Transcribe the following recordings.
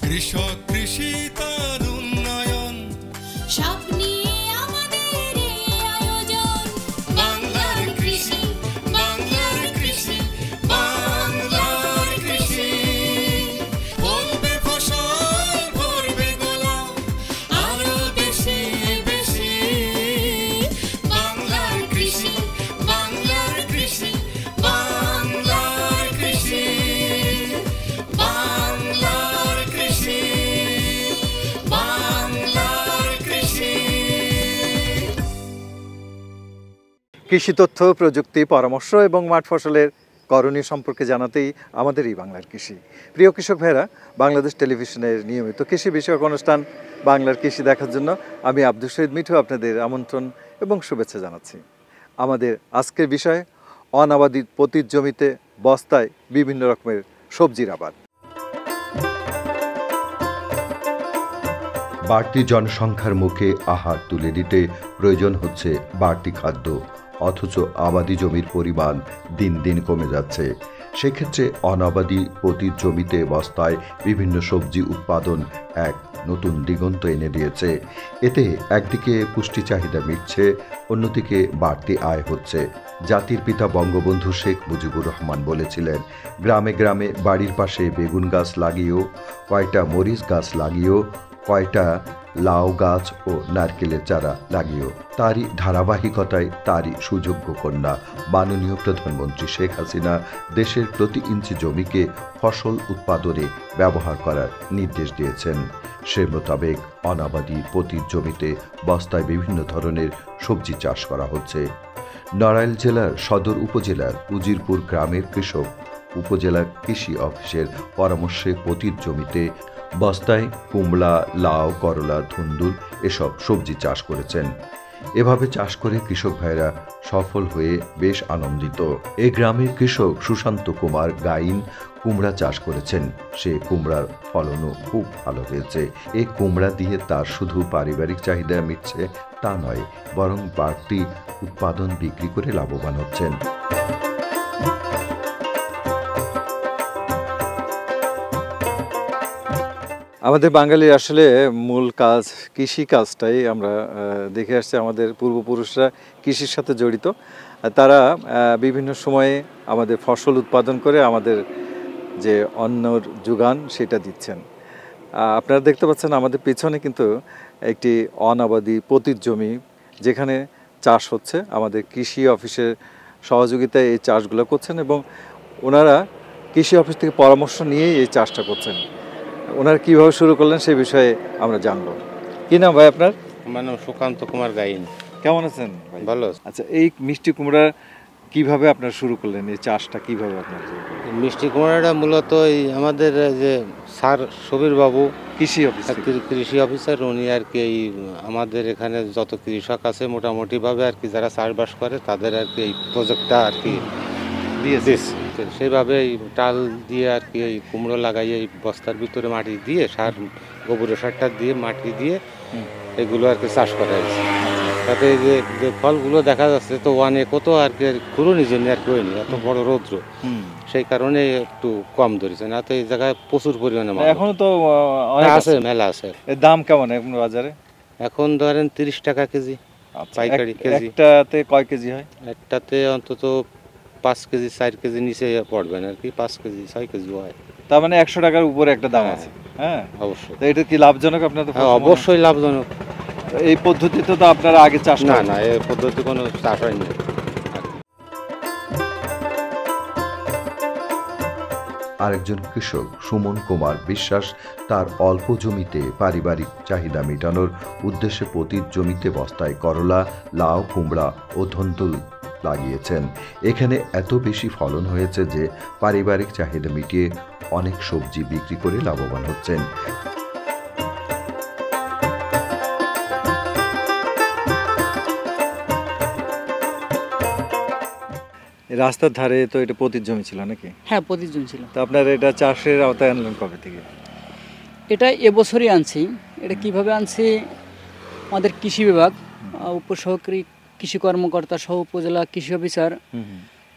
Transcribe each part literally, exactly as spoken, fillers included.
কৃষক কৃষি তার উন্নয়ন সব নিয়ে আমাদের এই আয়োজন। বাংলার কৃষি, বাংলার কৃষি, বাংলার কৃষি। ফলবে ফসল, ভরবে গোলা, আরো বেশি বেশি। বাংলার কৃষি, বাংলার কৃষি, বাংলার কৃষি, বাংলার কৃষি, বাংলার কৃষি। কৃষি তথ্য, প্রযুক্তি, পরামর্শ এবং মাঠ ফসলের করণীয় সম্পর্কে জানাতেই আমাদের এই বাংলার কৃষি। প্রিয় কৃষক ভাইরা, বাংলাদেশ টেলিভিশনের নিয়মিত কৃষি বিষয়ক অনুষ্ঠান বাংলার কৃষি দেখার জন্য আমি আব্দুল শহীদ মিঠু আপনাদের আমন্ত্রণ এবং শুভেচ্ছা জানাচ্ছি। আমাদের আজকের বিষয় অনাবাদি পতিত জমিতে বস্তায় বিভিন্ন রকমের সবজির আবাদ। বাড়তি জনসংখ্যার মুখে আহার তুলে দিতে প্রয়োজন হচ্ছে বাড়তি খাদ্য, অথচ আবাদি জমির পরিমাণ দিন দিন কমে যাচ্ছে। সেক্ষেত্রে অনাবাদি পতিত জমিতে বস্তায় বিভিন্ন সবজি উৎপাদন এক নতুন দিগন্ত এনে দিয়েছে। এতে একদিকে পুষ্টি চাহিদা মিটছে, অন্যদিকে বাড়তি আয় হচ্ছে। জাতির পিতা বঙ্গবন্ধু শেখ মুজিবুর রহমান বলেছিলেন, গ্রামে গ্রামে বাড়ির পাশে বেগুন গাছ লাগিয়েও, কয়টা মরিচ গাছ লাগিয়েও, কয়টা লাউ গাছ ও নারকেলের চারা লাগিয়েও। তারই ধারাবাহিকতায় তারই সুযোগ্য কন্যা মাননীয় প্রধানমন্ত্রী শেখ হাসিনা দেশের প্রতি ইঞ্চি জমিকে ফসল উৎপাদনে ব্যবহার করার নির্দেশ দিয়েছেন। সে মোতাবেক অনাবাদি পতিত জমিতে বস্তায় বিভিন্ন ধরনের সবজি চাষ করা হচ্ছে। নড়াইল জেলার সদর উপজেলার উজিরপুর গ্রামের কৃষক উপজেলা কৃষি অফিসের পরামর্শে পতিত জমিতে বস্তায় কুমড়া, লাউ, করলা, ধুন্দুল এসব সবজি চাষ করেছেন। এভাবে চাষ করে কৃষক ভাইরা সফল হয়ে বেশ আনন্দিত। এই গ্রামের কৃষক সুশান্ত কুমার গাইন কুমড়া চাষ করেছেন। সে কুমড়ার ফলনও খুব ভালো হয়েছে। এই কুমড়া দিয়ে তার শুধু পারিবারিক চাহিদা মিটছে তা নয়, বরং বাড়তি উৎপাদন বিক্রি করে লাভবান হচ্ছেন। আমাদের বাঙালির আসলে মূল কাজ কৃষি কাজটাই আমরা দেখে আসছি। আমাদের পূর্বপুরুষরা কৃষির সাথে জড়িত। তারা বিভিন্ন সময়ে আমাদের ফসল উৎপাদন করে আমাদের যে অন্নর যোগান সেটা দিচ্ছেন। আপনারা দেখতে পাচ্ছেন আমাদের পেছনে কিন্তু একটি অনাবাদি পতিত জমি, যেখানে চাষ হচ্ছে। আমাদের কৃষি অফিসের সহযোগিতায় এই চাষগুলো করছেন এবং ওনারা কৃষি অফিস থেকে পরামর্শ নিয়েই এই চাষটা করছেন। ওনারা কীভাবে শুরু করলেন সে বিষয়ে আমরা জানবো। কি নাম ভাই আপনার? আমার নাম সুকান্ত কুমার গাইন। কেমন আছেন ভাই? ভালো। আচ্ছা, এই মিষ্টি কুমড়া কিভাবে আপনার শুরু করলেন? এই চাষটা কিভাবে আপনার? মিষ্টি কুমড়াটা মূলত এই আমাদের যে স্যার সবির বাবু কৃষি অফিসার কৃষি অফিসার উনি আর কি এই আমাদের এখানে যত কৃষক আছে মোটামুটিভাবে আর কি যারা চাষবাস করে তাদের আর কি এই প্রজেক্টটা আর কি দিয়েছে। সেইভাবে এই টাল দিয়ে আর কি এই কুমড়ো লাগাই এই বস্তার ভিতরে মাটি দিয়ে সার, গোবরের সারটা দিয়ে মাটি দিয়ে এগুলো আর কি চাষ করা হয়েছে। তাতে যে যে ফলগুলো দেখা যাচ্ছে তো অনেক কত আর কি ঘুরনির জন্য আর কি হয়নি, এত বড় রৌদ্র, সেই কারণে একটু কম ধরেছে। না তো এই জায়গায় প্রচুর পরিমাণে এখনো তো আছে, মেলা আছে। এর দাম কেমন এখন বাজারে? এখন ধরেন তিরিশ টাকা কেজি পাইকারি কেজি। একটাতে কয় কেজি হয়? একটাতে অন্তত পাঁচ কেজি চার কেজি নিচে পড়বেন আর কি, পাঁচ কেজি ছয় কেজি হয়। তার মানে একশো টাকার উপরে একটা দাম আছে। হ্যাঁ অবশ্যই। এটা কি লাভজনক আপনাদের? অবশ্যই লাভজনক। এই পদ্ধতিতে তো আপনারা আগে চাষ না না এই পদ্ধতি কোনো চাষ হয়নি। আরেকজন কৃষক সুমন কুমার বিশ্বাস তার অল্প জমিতে পারিবারিক চাহিদা মেটানোর উদ্দেশ্যে পতিত জমিতে বস্তায় করলা, লাউ, কুমড়া ও ধুন্দুল লাগিয়েছেন। এখানে এত বেশি ফলন হয়েছে যে পারিবারিক চাহিদা মিটিয়ে অনেক সবজি বিক্রি করে লাভবান হচ্ছেন। রাস্তার ধারে তো এটা পতিত জমি ছিল নাকি? হ্যাঁ, পতিত জমি ছিল। তো আপনার এটা চাষের আওতায় আনলেন কবে থেকে? এটা এবছরই আনছি। এটা কিভাবে আনছি, আমাদের কৃষি বিভাগ উপসহকারী কৃষি কর্মকর্তা সহ উপজেলা কৃষি অফিসার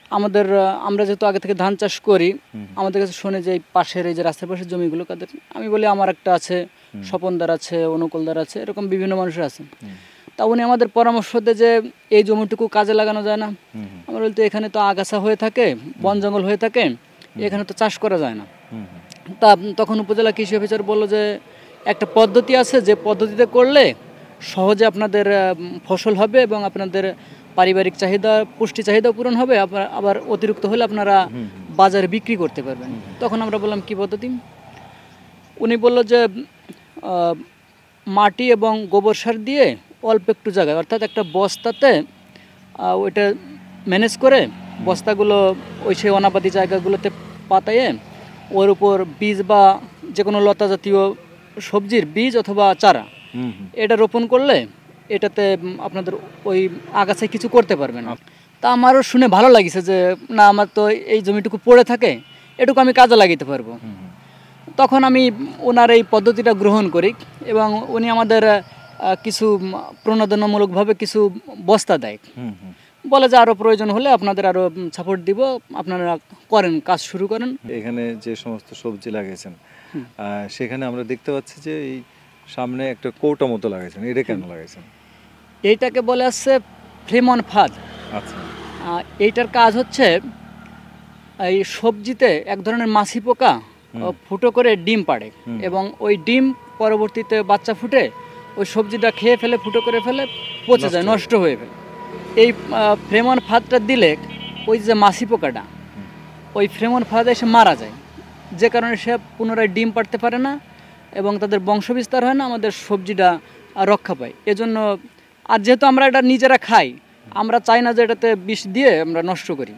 আমাদের আহ, আমরা যেহেতু আগে থেকে ধান চাষ করি, আমাদের কাছে শুনে যে এই পাশের এই যে রাস্তার পাশের জমিগুলো কাদের, আমি বলি আমার একটা আছে, স্বপনদার আছে, অনুকূলদার আছে, এরকম বিভিন্ন মানুষের আছে। তা উনি আমাদের পরামর্শ দেয় যে এই জমিটুকু কাজে লাগানো যায় না। আমরা বলতে এখানে তো আগাছা হয়ে থাকে, বন জঙ্গল হয়ে থাকে, এখানে তো চাষ করা যায় না। তা তখন উপজেলা কৃষি অফিসার বললো যে একটা পদ্ধতি আছে, যে পদ্ধতিতে করলে সহজে আপনাদের আহ, ফসল হবে এবং আপনাদের পারিবারিক চাহিদা, পুষ্টি চাহিদা পূরণ হবে, আবার আবার অতিরিক্ত হলে আপনারা বাজারে বিক্রি করতে পারবেন। তখন আমরা বললাম কি পদ্ধতি? উনি বললো যে আহ, মাটি এবং গোবর সার দিয়ে অল্প একটু জায়গায়, অর্থাৎ একটা বস্তাতে আহ, ওইটা ম্যানেজ করে বস্তাগুলো ওই সেই অনাবাদি জায়গাগুলোতে পাতায়ে ওর উপর বীজ বা যে কোনো লতা জাতীয় সবজির বীজ অথবা চারা এটা রোপণ করলে এটাতে উম, আপনাদের ওই আগাছায় কিছু করতে পারবে না। তা আমারও শুনে ভালো লাগিছে যে না, আমার তো এই জমিটুকু পড়ে থাকে, এটুকু আমি কাজে লাগাতে পারবো। তখন আমি ওনার এই পদ্ধতিটা গ্রহণ করি এবং উনি আমাদের আহ, কিছু উম, প্রণোদনামূলকভাবে কিছু বস্তা দেয়, বলে যে আরও প্রয়োজন হলে আপনাদের আরও সাপোর্ট দিব, আপনারা করেন, কাজ শুরু করেন। এখানে যে সমস্ত সবজি লাগিয়েছেন আহ, সেখানে আমরা দেখতে পাচ্ছি যে এই সামনে একটা কৌটা মতো লাগাইছেন, এটা কেন লাগাইছেন? এইটাকে বলে আসছে ফ্লেমন ফাদ। আচ্ছা, আহ, এইটার কাজ হচ্ছে এই সবজিতে এক ধরনের মাছি পোকা আহ, ফুটো করে ডিম পাড়ে এবং ওই ডিম পরবর্তীতে বাচ্চা ফুটে ওই সবজিটা খেয়ে ফেলে, ফুটো করে ফেলে, পচে যায়, নষ্ট হয়ে ফেলে। এই ফ্লেমন ফাদটা দিলে ওই যে মাছি পোকাটা ওই ফ্লেমন ফাদ এসে মারা যায়, যে কারণে সে পুনরায় ডিম পাড়তে পারে না এবং তাদের বংশবিস্তার হয় না, আমাদের সবজিটা আহ, রক্ষা পায়। এজন্য আর যেহেতু আমরা এটা নিজেরা খাই, আমরা চাই না যে এটাতে বিষ দিয়ে আমরা নষ্ট করি।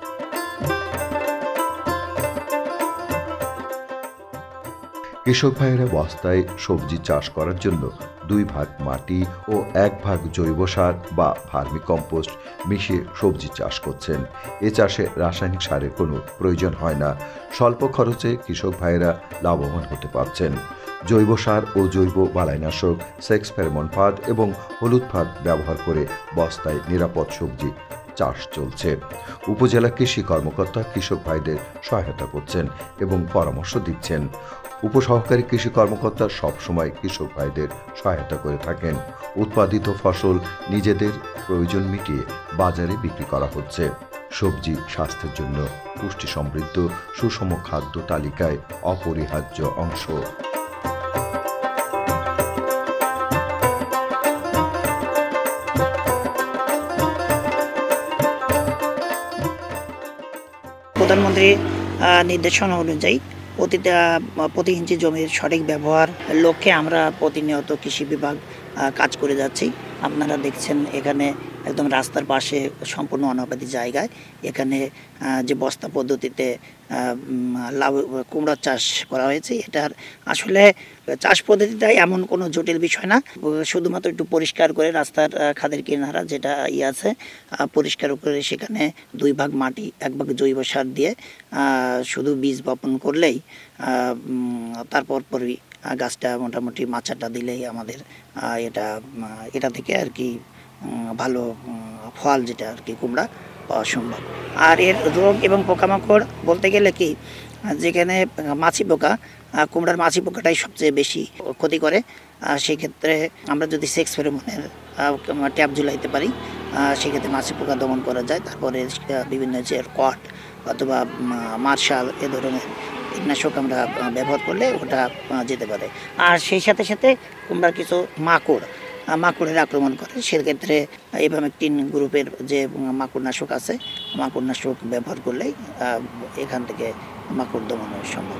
কৃষক ভাইয়েরা বস্তায় সবজি চাষ করার জন্য দুই ভাগ মাটি ও এক ভাগ জৈব সার বা ভার্মি কম্পোস্ট মিশিয়ে সবজি চাষ করছেন। এ চাষে রাসায়নিক সারের কোনো প্রয়োজন হয় না। স্বল্প খরচে কৃষক ভাইয়েরা লাভবান হতে পারছেন। জৈব সার ও জৈব বালাইনাশক, সেক্স ফেরোমন ফাঁদ এবং হলুদ ফাঁদ ব্যবহার করে বস্তায় নিরাপদ সবজি চাষ চলছে। উপজেলা কৃষি কর্মকর্তা কৃষক ভাইদের সহায়তা করছেন এবং পরামর্শ দিচ্ছেন। উপসহকারী কৃষি কর্মকর্তা সবসময় কৃষক ভাইদের সহায়তা করে থাকেন। উৎপাদিত ফসল নিজেদের প্রয়োজন মিটিয়ে বাজারে বিক্রি করা হচ্ছে। সবজি স্বাস্থ্যের জন্য পুষ্টি সমৃদ্ধ সুষম খাদ্য তালিকায় অপরিহার্য অংশ। প্রধানমন্ত্রী নির্দেশনা অনুযায়ী প্রতিটা প্রতি ইঞ্চি জমির সঠিক ব্যবহার লক্ষ্যে আমরা প্রতিনিয়ত কৃষি বিভাগ কাজ করে যাচ্ছি। আপনারা দেখছেন এখানে একদম রাস্তার পাশে সম্পূর্ণ অনাবাদি জায়গায় এখানে যে বস্তা পদ্ধতিতে লাউ কুমড়া চাষ করা হয়েছে, এটার আসলে চাষ পদ্ধতিটাই এমন কোনো জটিল বিষয় না। শুধুমাত্র একটু পরিষ্কার করে রাস্তার খাদের কিনারা যেটা ইয়ে আছে পরিষ্কার করে সেখানে দুই ভাগ মাটি এক ভাগ জৈব সার দিয়ে শুধু বীজ বপন করলেই তারপর পরই গাছটা মোটামুটি মাচাটা দিলেই আমাদের এটা এটা থেকে আর কি ভালো ফল যেটা আর কি কুমড়া পাওয়া সম্ভব। আর এর রোগ এবং পোকামাকড় বলতে গেলে কি, যেখানে মাছি পোকা, কুমড়ার মাছি পোকাটাই সবচেয়ে বেশি ক্ষতি করে। সেক্ষেত্রে আমরা যদি সেক্স ফেরোমনের ট্যাপ ঝুলাইতে পারি সেক্ষেত্রে মাছি পোকা দমন করা যায়। তারপরে বিভিন্ন যে কট অথবা মার্শাল এ ধরনের কীটনাশক আমরা ব্যবহার করলে ওটা যেতে পারে। আর সেই সাথে সাথে কুমড়ার কিছু মাকড় মাকড়ের আক্রমণ করে, সেক্ষেত্রে ইভামেকটিন গ্রুপের যে মাকড়নাশক আছে মাকড়নাশক ব্যবহার করলেই এখান থেকে মাকড় দমন সম্ভব।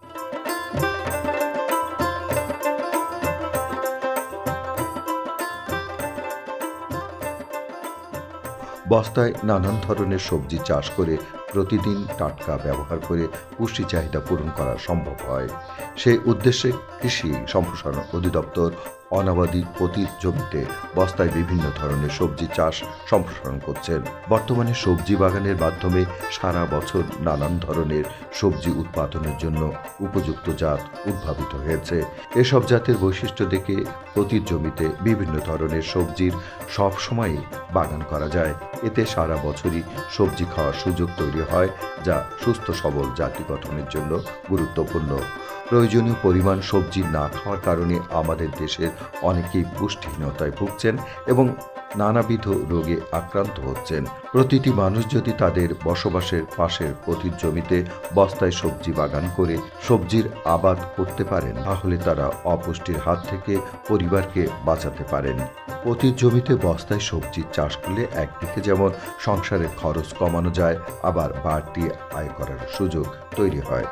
বস্তায় নানান ধরনের সবজি চাষ করে প্রতিদিন টাটকা ব্যবহার করে পুষ্টি চাহিদা পূরণ করা সম্ভব হয়। সেই উদ্দেশ্যে কৃষি সম্প্রসারণ অধিদপ্তর অনাবাদি প্রতি জমিতে বস্তায় বিভিন্ন ধরনের সবজি চাষ সম্প্রসারণ করছেন। বর্তমানে সবজি বাগানের মাধ্যমে সারা বছর নানান ধরনের সবজি উৎপাদনের জন্য উপযুক্ত জাত উদ্ভাবিত হয়েছে। এসব জাতের বৈশিষ্ট্য দেখে প্রতি জমিতে বিভিন্ন ধরনের সবজির সব সময়ই বাগান করা যায়। এতে সারা বছরই সবজি খাওয়ার সুযোগ তৈরি হয়, যা সুস্থ সবল জাতি গঠনের জন্য গুরুত্বপূর্ণ। প্রয়োজনীয় পরিমাণ সবজি না খাওয়ার কারণে আমাদের দেশের অনেকেই পুষ্টিহীনতায় ভুগছেন এবং নানাবিধ রোগে আক্রান্ত হচ্ছেন। প্রতিটি মানুষ যদি তাদের বসবাসের পাশের প্রতি জমিতে বস্তায় সবজি বাগান করে সবজির আবাদ করতে পারেন, তাহলে তারা অপুষ্টির হাত থেকে পরিবারকে বাঁচাতে পারেন। প্রতি জমিতে বস্তায় সবজি চাষ করলে একদিকে যেমন সংসারের খরচ কমানো যায়, আবার বাড়তি আয় করার সুযোগ তৈরি হয়।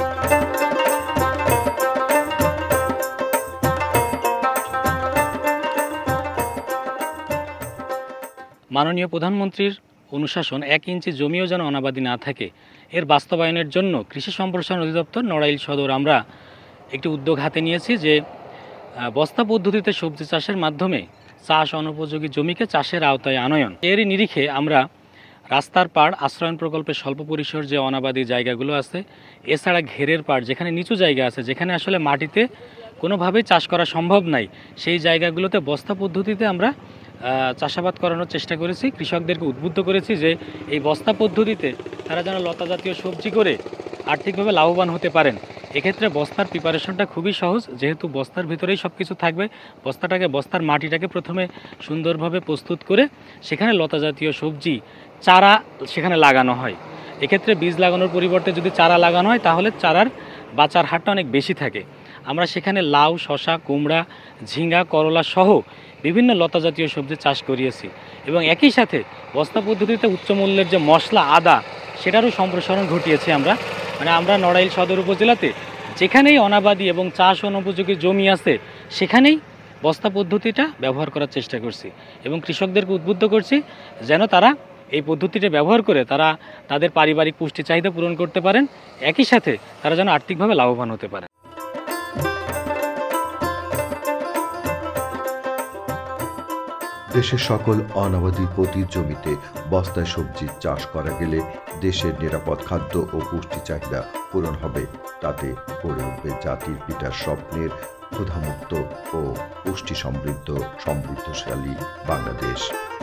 মাননীয় প্রধানমন্ত্রীর অনুশাসন এক ইঞ্চি জমিও যেন অনাবাদি না থাকে, এর বাস্তবায়নের জন্য কৃষি সম্প্রসারণ অধিদপ্তর নড়াইল সদর আমরা একটি উদ্যোগ হাতে নিয়েছি যে বস্তা পদ্ধতিতে সবজি চাষের মাধ্যমে চাষ অনুপযোগী জমিকে চাষের আওতায় আনয়ন। এরই নিরিখে আমরা রাস্তার পাড় আশ্রয়ন প্রকল্পের স্বল্প পরিসর যে অনাবাদি জায়গাগুলো আছে, এছাড়া ঘেরের পাড় যেখানে নিচু জায়গা আছে, যেখানে আসলে মাটিতে কোনোভাবেই চাষ করা সম্ভব নাই, সেই জায়গাগুলোতে বস্তা পদ্ধতিতে আমরা চাষাবাদ করানোর চেষ্টা করেছি। কৃষকদেরকে উদ্বুদ্ধ করেছি যে এই বস্তা পদ্ধতিতে তারা যেন লতা জাতীয় সবজি করে আর্থিকভাবে লাভবান হতে পারেন। এক্ষেত্রে বস্তার প্রিপারেশনটা খুবই সহজ, যেহেতু বস্তার ভিতরেই সব কিছু থাকবে। বস্তাটাকে বস্তার মাটিটাকে প্রথমে সুন্দরভাবে প্রস্তুত করে সেখানে লতা জাতীয় সবজি চারা সেখানে লাগানো হয়। এক্ষেত্রে বীজ লাগানোর পরিবর্তে যদি চারা লাগানো হয় তাহলে চারার বাঁচার হারটা অনেক বেশি থাকে। আমরা সেখানে লাউ, শশা, কুমড়া, ঝিঙ্গা, করলা সহ বিভিন্ন লতা জাতীয় সবজি চাষ করিয়েছি এবং একই সাথে বস্তা পদ্ধতিতে উচ্চ মূল্যের যে মশলা, আদা, সেটারও সম্প্রসারণ ঘটিয়েছি আমরা। মানে আমরা নড়াইল সদর উপজেলাতে যেখানেই অনাবাদি এবং চাষ অনুপযোগী জমি আছে সেখানেই বস্তা পদ্ধতিটা ব্যবহার করার চেষ্টা করছি এবং কৃষকদেরকে উদ্বুদ্ধ করছি যেন তারা এই পদ্ধতিটা ব্যবহার করে তারা তাদের পারিবারিক পুষ্টি চাহিদা পূরণ করতে পারেন, একই সাথে তারা যেন আর্থিকভাবে লাভবান হতে পারে। দেশের সকল অনাবাদি প্রতি জমিতে বস্তায় সবজি চাষ করা গেলে দেশের নিরাপদ খাদ্য ও পুষ্টি চাহিদা পূরণ হবে। তাতে গড়ে উঠবে জাতির পিতার স্বপ্নের ক্ষুধামুক্ত ও পুষ্টি সমৃদ্ধ সমৃদ্ধশালী বাংলাদেশ।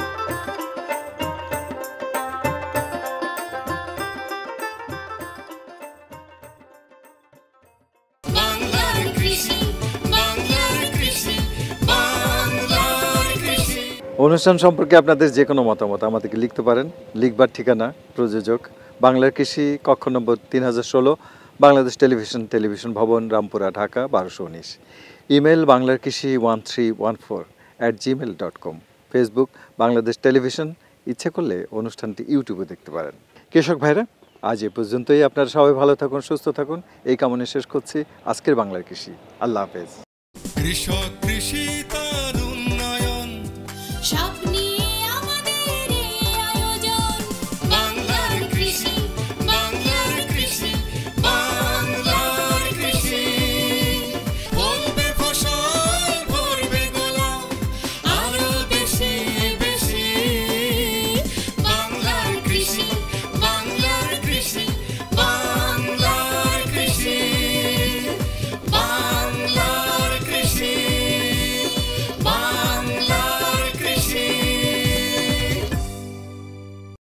অনুষ্ঠান সম্পর্কে আপনাদের যে কোনো মতামত আমাদেরকে লিখতে পারেন। লিখবার ঠিকানা প্রযোজক বাংলার কৃষি, কক্ষ নম্বর তিন হাজার ষোলো, বাংলাদেশ টেলিভিশন টেলিভিশন ভবন, রামপুরা, ঢাকা বারোশো উনিশ। ইমেল বাংলার কৃষি one three one four at gmail dot com. Facebook Bangladesh television. ইচ্ছে করলে অনুষ্ঠানটি ইউটিউবে দেখতে পারেন। কৃষক ভাইরা, আজ এ পর্যন্তই। আপনারা সবাই ভালো থাকুন, সুস্থ থাকুন, এই কামনে শেষ করছি আজকের বাংলার কৃষি। আল্লাহ হাফেজ। কৃষক কৃষি তার উন্নয়ন স্বপ্ন